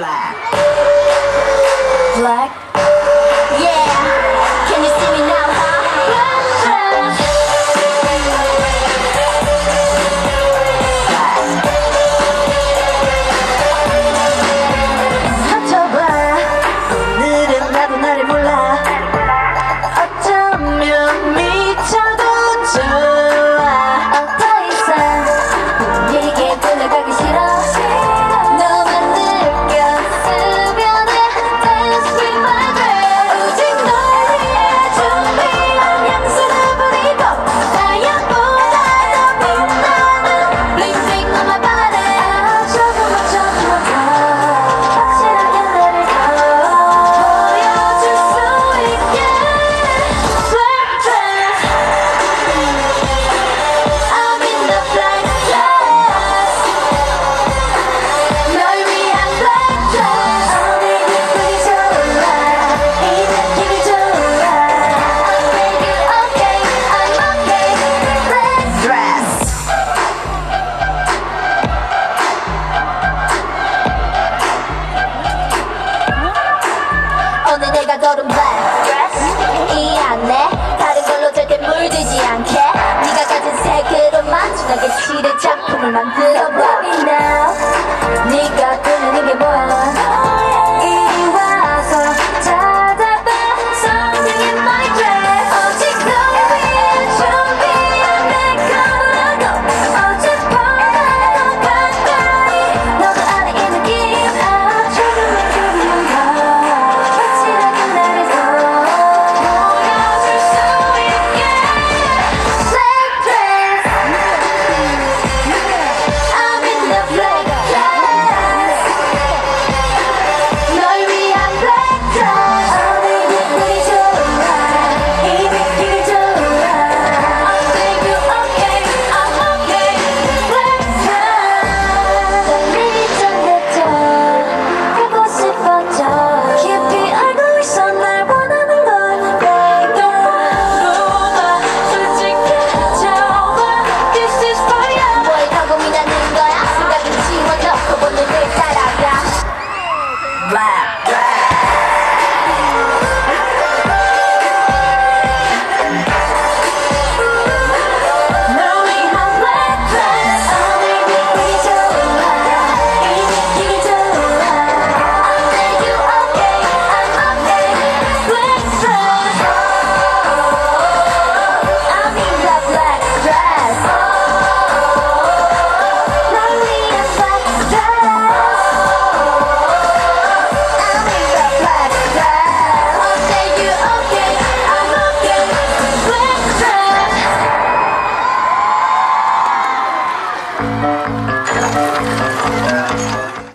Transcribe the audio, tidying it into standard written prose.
flag. Black. Yeah. Can you see me now, huh? Black. 맞춰봐. 오늘은 나도 나를 몰라. 어쩌면 미쳐도 좋아. 더 이상 네게 돌아가기 싫어. 너만 느꼈으면 해. Dance with my girl. 오직 널 위해 준비한 향수를 뿌리고 나야보다 더 빛나는 Bling bling on my body. 조금만 더 확실하게 나를 더 보여줄 수 있게. Black dress. I'm in the black dress. 널 위한 black dress. 오늘 기분이 좋아. 이 느낌이 좋아. I'll make it okay. I'm okay. Black dress. 오늘 내가 걸은 black dress. 이 안에 다른 걸로 절대 물들지 않게 네가 가진 색으로만 진하게 칠해 작품을 만들어봐. Baby now 네가